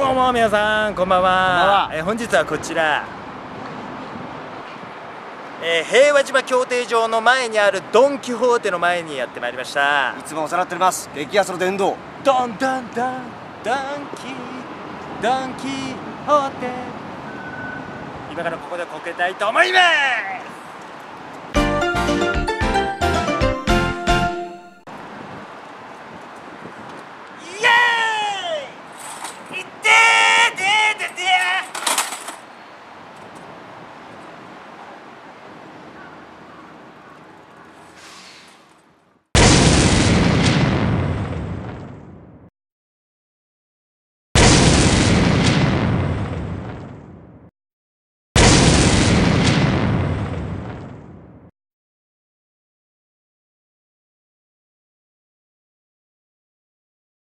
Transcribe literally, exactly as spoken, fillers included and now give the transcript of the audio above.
どうも皆さんこんばんは。 こんばんは。 えー本日はこちら、えー平和島競艇場の前にあるドン・キホーテの前にやってまいりました。 いつもお世話になっております。激安の殿堂。 ドンドンドンドンキドン・キホーテ、今からここでこけたいと思います。